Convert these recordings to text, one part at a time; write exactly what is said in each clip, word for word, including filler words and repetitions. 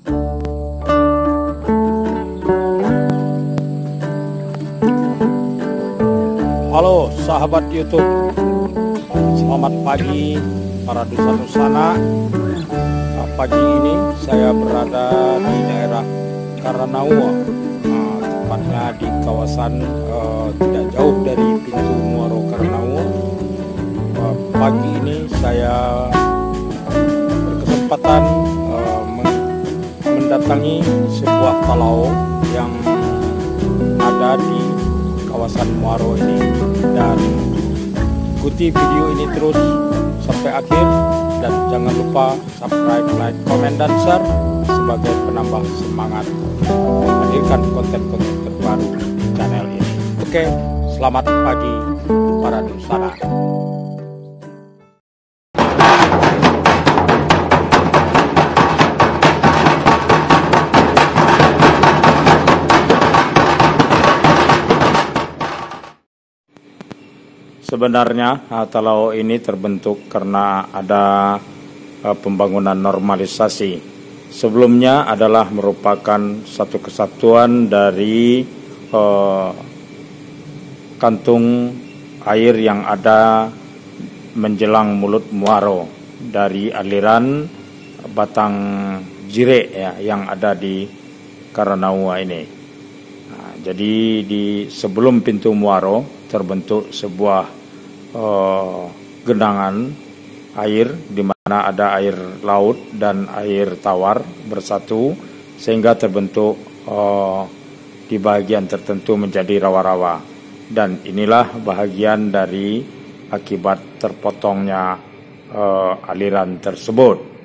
Halo sahabat YouTube, selamat pagi para dusan-dusana. Pagi ini saya berada di daerah Karanaua, nah, tepatnya di kawasan uh, tidak jauh dari pintu Muaro Karanaua. Uh, pagi ini saya berkesempatan uh, mendatangi sebuah talau yang ada di kawasan Muaro ini, dan ikuti video ini terus sampai akhir, dan jangan lupa subscribe, like, komen, dan share sebagai penambah semangat menghadirkan konten-konten terbaru di channel ini. Oke, selamat pagi para dusana. Sebenarnya talau ini terbentuk karena ada uh, pembangunan normalisasi. Sebelumnya adalah merupakan satu kesatuan dari uh, kantung air yang ada menjelang mulut Muaro dari aliran Batang Jire ya, yang ada di Karanaua ini. Nah, jadi di sebelum pintu Muaro terbentuk sebuah uh, genangan air di mana ada air laut dan air tawar bersatu, sehingga terbentuk uh, di bagian tertentu menjadi rawa-rawa, dan inilah bahagian dari akibat terpotongnya uh, aliran tersebut.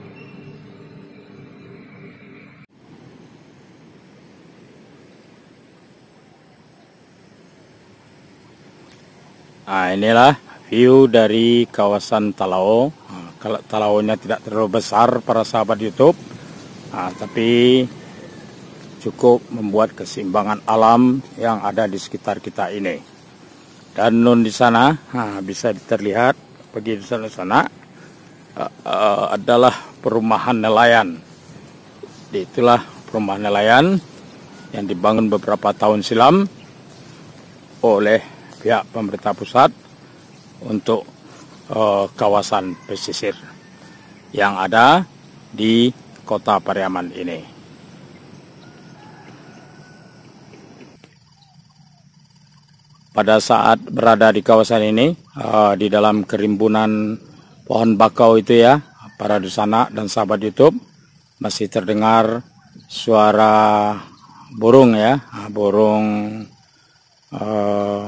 Nah, inilah view dari kawasan talau. Nah, kalau talaunya tidak terlalu besar para sahabat YouTube, nah, tapi cukup membuat keseimbangan alam yang ada di sekitar kita ini. Dan nun di sana, nah, bisa terlihat pergi di sana sana uh, uh, adalah perumahan nelayan. Itulah perumahan nelayan yang dibangun beberapa tahun silam oleh pihak pemerintah pusat untuk uh, kawasan pesisir yang ada di kota Pariaman ini. Pada saat berada di kawasan ini, uh, di dalam kerimbunan pohon bakau itu ya, para dusana dan sahabat YouTube, masih terdengar suara burung ya, burung uh,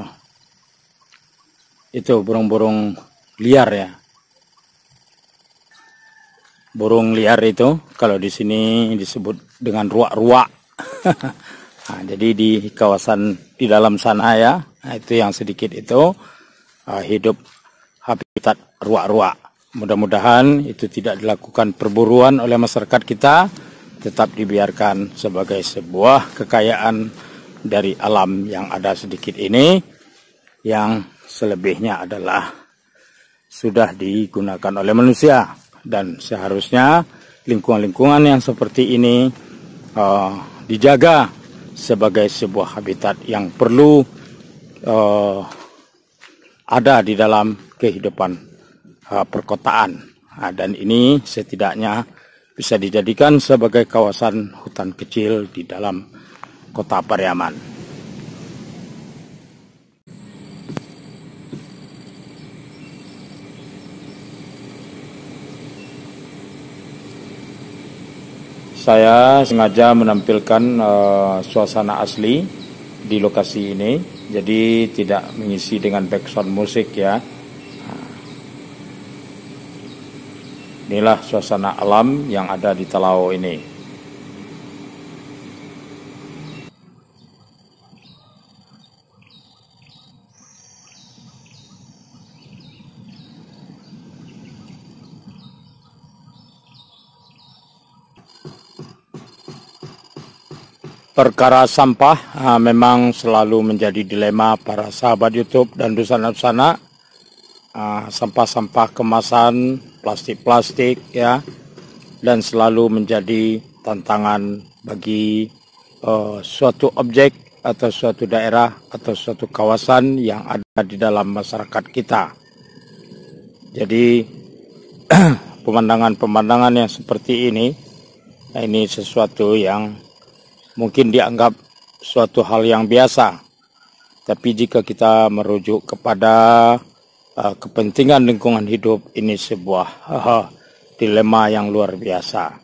itu burung-burung liar ya. Burung liar itu kalau di sini disebut dengan ruak-ruak. Nah, jadi di kawasan di dalam sana ya, nah, itu yang sedikit itu uh, hidup habitat ruak-ruak. Mudah-mudahan itu tidak dilakukan perburuan oleh masyarakat kita, tetap dibiarkan sebagai sebuah kekayaan dari alam yang ada sedikit ini, yang selebihnya adalah sudah digunakan oleh manusia, dan seharusnya lingkungan-lingkungan yang seperti ini uh, dijaga sebagai sebuah habitat yang perlu uh, ada di dalam kehidupan uh, perkotaan. Nah, dan ini setidaknya bisa dijadikan sebagai kawasan hutan kecil di dalam kota Pariaman. Saya sengaja menampilkan uh, suasana asli di lokasi ini, jadi tidak mengisi dengan background musik ya. Nah, inilah suasana alam yang ada di talau ini. Perkara sampah uh, memang selalu menjadi dilema para sahabat YouTube dan dusana-dusana. Uh, sampah-sampah kemasan, plastik-plastik ya, dan selalu menjadi tantangan bagi uh, suatu objek atau suatu daerah atau suatu kawasan yang ada di dalam masyarakat kita. Jadi pemandangan-pemandangan yang seperti ini, nah ini sesuatu yang mungkin dianggap suatu hal yang biasa. Tapi jika kita merujuk kepada uh, kepentingan lingkungan hidup, ini sebuah uh, dilema yang luar biasa.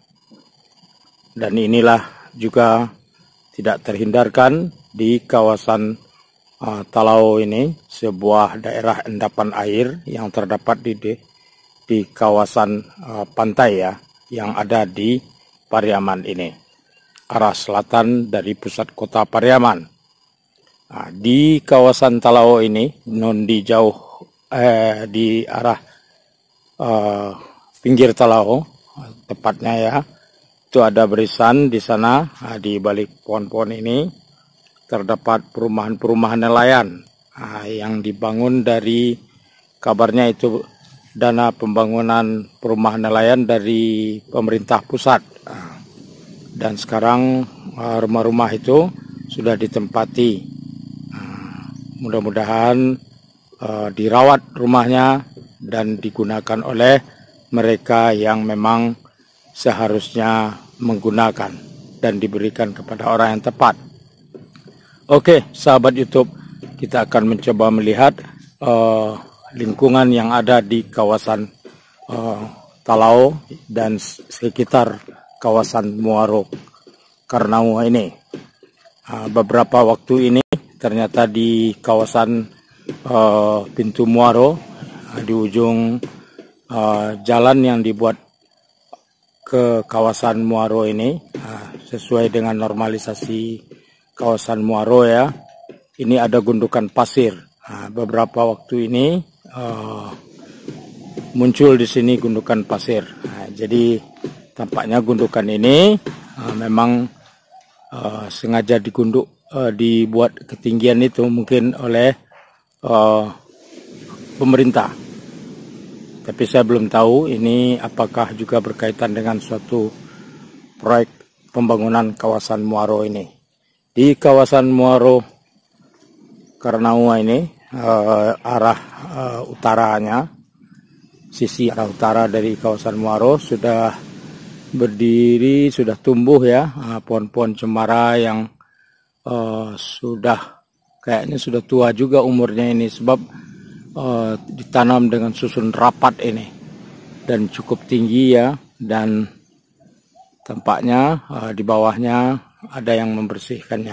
Dan inilah juga tidak terhindarkan di kawasan uh, Talau ini, sebuah daerah endapan air yang terdapat di di, di kawasan uh, pantai ya, yang ada di Pariaman ini, arah selatan dari pusat kota Pariaman. Nah, di kawasan Talau ini, non di jauh eh, di arah uh, pinggir Talau, tepatnya ya, itu ada barisan di sana. Nah, di balik pohon-pohon ini terdapat perumahan-perumahan nelayan nah, yang dibangun dari, kabarnya itu dana pembangunan perumahan nelayan dari pemerintah pusat. Nah, dan sekarang rumah-rumah itu sudah ditempati. Nah, mudah-mudahan uh, dirawat rumahnya dan digunakan oleh mereka yang memang seharusnya menggunakan dan diberikan kepada orang yang tepat. Oke, sahabat YouTube, kita akan mencoba melihat uh, lingkungan yang ada di kawasan uh, Talau dan sekitar kawasan Muaro Karnaua ini. Uh, beberapa waktu ini ternyata di kawasan uh, pintu Muaro, uh, di ujung uh, jalan yang dibuat ke kawasan Muaro ini, nah, sesuai dengan normalisasi kawasan Muaro ya, ini ada gundukan pasir. Nah, beberapa waktu ini uh, muncul di sini gundukan pasir. Nah, jadi tampaknya gundukan ini uh, memang uh, sengaja digunduk, uh, dibuat ketinggian itu mungkin oleh uh, pemerintah. Tapi saya belum tahu ini apakah juga berkaitan dengan suatu proyek pembangunan kawasan Muaro ini. Di kawasan Muaro Karnaua ini, uh, arah uh, utaranya, sisi arah utara dari kawasan Muaro sudah berdiri, sudah tumbuh ya, pohon-pohon cemara yang uh, sudah kayaknya sudah tua juga umurnya ini, sebab Uh, ditanam dengan susun rapat ini dan cukup tinggi ya, dan tampaknya uh, di bawahnya ada yang membersihkannya.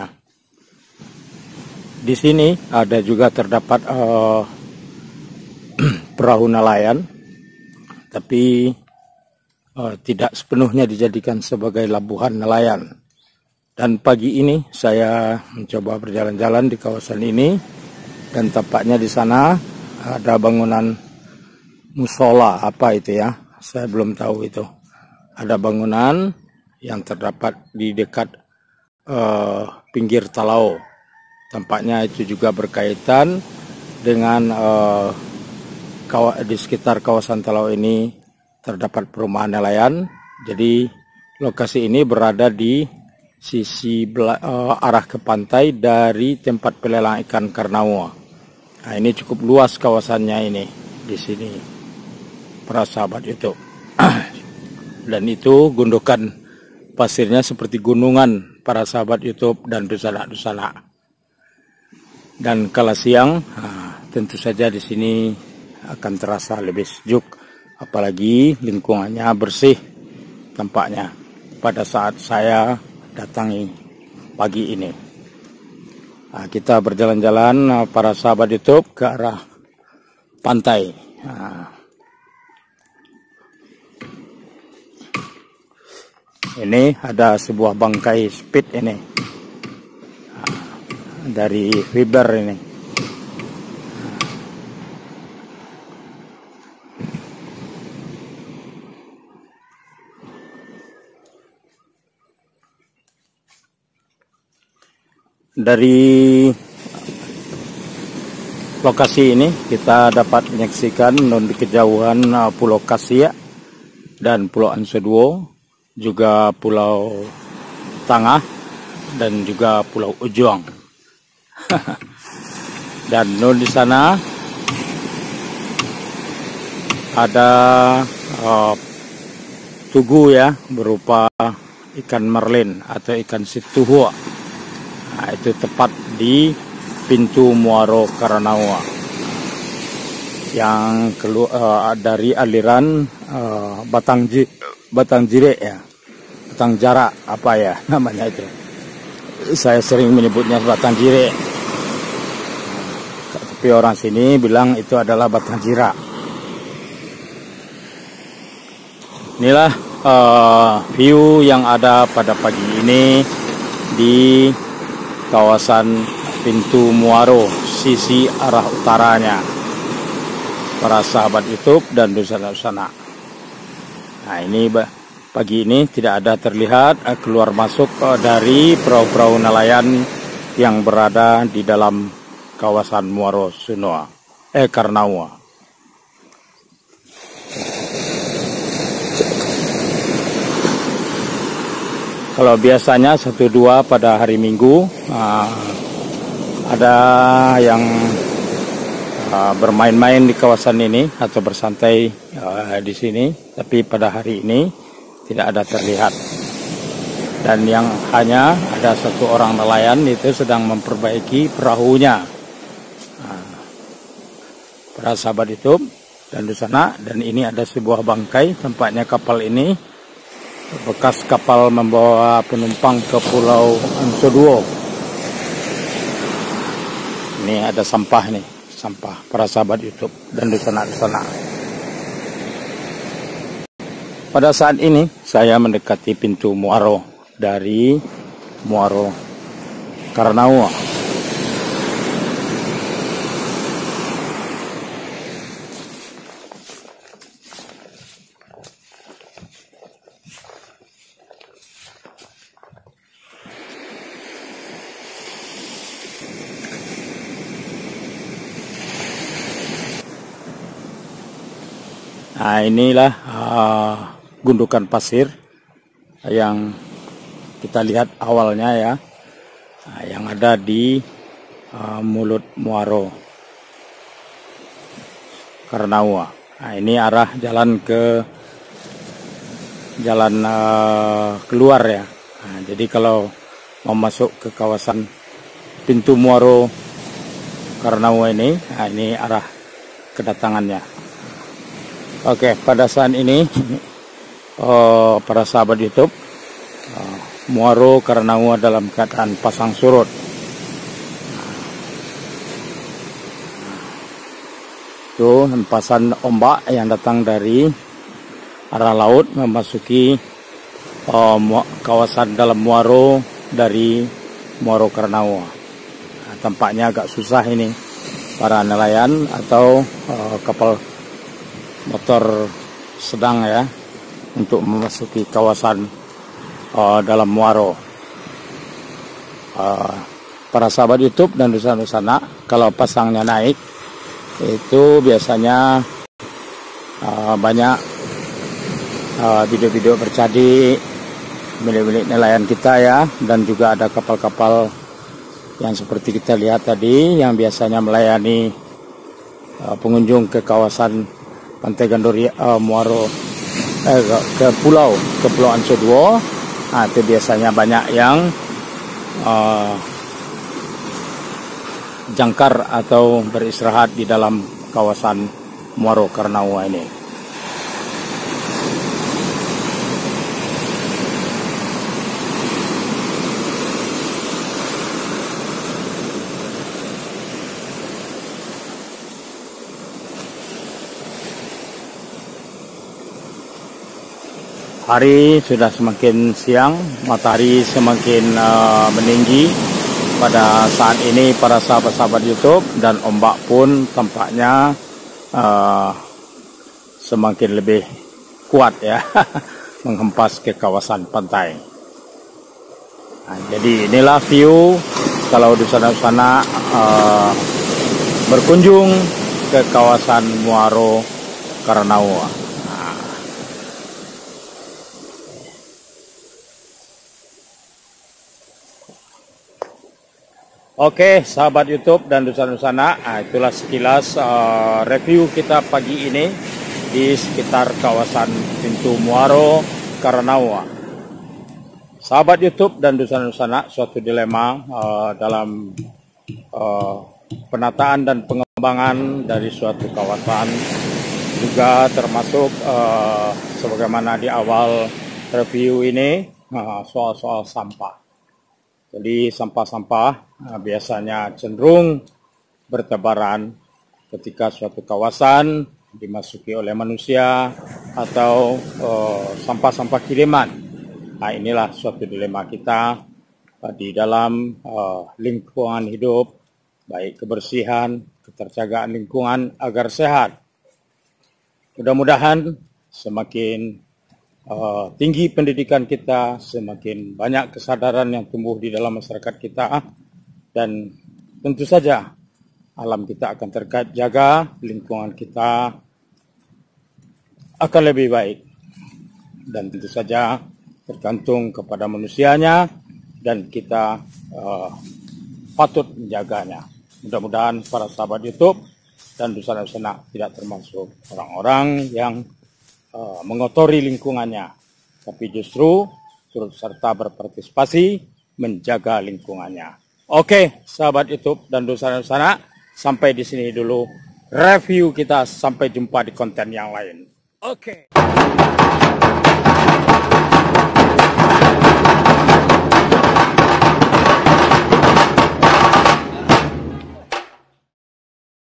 Di sini ada juga terdapat uh, perahu nelayan, tapi uh, tidak sepenuhnya dijadikan sebagai labuhan nelayan. Dan pagi ini saya mencoba berjalan-jalan di kawasan ini, dan tampaknya di sana ada bangunan musola, apa itu ya, saya belum tahu itu. Ada bangunan yang terdapat di dekat uh, pinggir Talau. Tampaknya itu juga berkaitan dengan uh, di sekitar kawasan Talau ini terdapat perumahan nelayan. Jadi lokasi ini berada di sisi uh, arah ke pantai dari tempat pelelangan ikan Karnaua. Nah, ini cukup luas kawasannya ini di sini, para sahabat itu. Dan itu gundukan pasirnya seperti gunungan, para sahabat YouTube dan dusana-dusana. Dan kala siang, nah, tentu saja di sini akan terasa lebih sejuk, apalagi lingkungannya bersih tampaknya pada saat saya datangi pagi ini. Nah, kita berjalan-jalan para sahabat YouTube ke arah pantai. Nah, ini ada sebuah bangkai speed ini, nah, dari fiber ini. Dari lokasi ini kita dapat menyaksikan non di kejauhan uh, Pulau Kasia dan Pulau Ansoduo juga Pulau Tangah, dan juga Pulau Ujung. Dan di sana ada uh, tugu ya, berupa ikan marlin atau ikan situhua. Nah, itu tepat di pintu Muaro Karanawa yang keluar uh, dari aliran uh, Batang J Batang Jire ya, Batang Jarak apa ya namanya itu. Saya sering menyebutnya Batang Jire, tapi orang sini bilang itu adalah Batang Jira. Inilah uh, view yang ada pada pagi ini di kawasan pintu Muaro, sisi arah utaranya, para sahabat YouTube dan dusana-dusana. Nah, ini pagi ini tidak ada terlihat keluar masuk dari perahu-perahu nelayan yang berada di dalam kawasan Muaro Sunoa, eh Karnawa. Kalau biasanya satu dua pada hari Minggu uh, ada yang uh, bermain-main di kawasan ini atau bersantai uh, di sini, tapi pada hari ini tidak ada terlihat. Dan yang hanya ada satu orang nelayan itu sedang memperbaiki perahunya. Uh, para sahabat YouTube dan di sana, dan ini ada sebuah bangkai, tampaknya kapal ini bekas kapal membawa penumpang ke Pulau Ansoduo. Ini ada sampah nih, sampah para sahabat YouTube dan di sana di sana. Pada saat ini saya mendekati pintu Muaro dari Muaro Karnawa. Nah, inilah uh, gundukan pasir yang kita lihat awalnya ya, nah, yang ada di uh, mulut Muaro Karnawa. Nah, ini arah jalan ke jalan uh, keluar ya. Nah, jadi kalau mau masuk ke kawasan pintu Muaro Karnawa ini, nah ini arah kedatangannya. Oke, pada saat ini oh, para sahabat YouTube, uh, Muaro Karnawa dalam keadaan pasang surut. Itu hempasan ombak yang datang dari arah laut memasuki uh, kawasan dalam Muaro dari Muaro Karnawa. Nah, tampaknya agak susah ini para nelayan atau uh, kapal motor sedang ya untuk memasuki kawasan uh, dalam Muaro. Uh, para sahabat YouTube dan dusana-dusana, kalau pasangnya naik itu biasanya uh, banyak video-video uh, bercadi milik-milik nelayan kita ya, dan juga ada kapal-kapal yang seperti kita lihat tadi yang biasanya melayani uh, pengunjung ke kawasan Pantai Gandoria uh, Muaro eh, ke pulau ke Pulau Ansoduo. Nah, itu biasanya banyak yang uh, jangkar atau beristirahat di dalam kawasan Muaro Karnawa ini. Hari sudah semakin siang, matahari semakin uh, meninggi pada saat ini para sahabat-sahabat YouTube, dan ombak pun tampaknya uh, semakin lebih kuat ya menghempas ke kawasan pantai. Nah, jadi inilah view kalau di sana-sana uh, berkunjung ke kawasan Muaro Karnawa. Oke, sahabat YouTube dan Dusan-Dusana, nah, itulah sekilas uh, review kita pagi ini di sekitar kawasan Pintu Muaro, Karanawa. Sahabat YouTube dan Dusan-Dusana, suatu dilema uh, dalam uh, penataan dan pengembangan dari suatu kawasan, juga termasuk uh, sebagaimana di awal review ini soal-soal uh, sampah. Jadi sampah-sampah uh, biasanya cenderung bertebaran ketika suatu kawasan dimasuki oleh manusia atau sampah-sampah uh, kiriman. Nah, inilah suatu dilema kita uh, di dalam uh, lingkungan hidup, baik kebersihan, keterjagaan lingkungan agar sehat. Mudah-mudahan semakin uh, tinggi pendidikan kita, semakin banyak kesadaran yang tumbuh di dalam masyarakat kita, dan tentu saja alam kita akan terjaga, lingkungan kita akan lebih baik. Dan tentu saja tergantung kepada manusianya, dan kita uh, patut menjaganya. Mudah-mudahan para sahabat YouTube dan Dusan-Dusana tidak termasuk orang-orang yang uh, mengotori lingkungannya, tapi justru turut serta berpartisipasi menjaga lingkungannya. Oke, sahabat YouTube dan Dusan-Dusana, sampai di sini dulu review kita. Sampai jumpa di konten yang lain. Oke.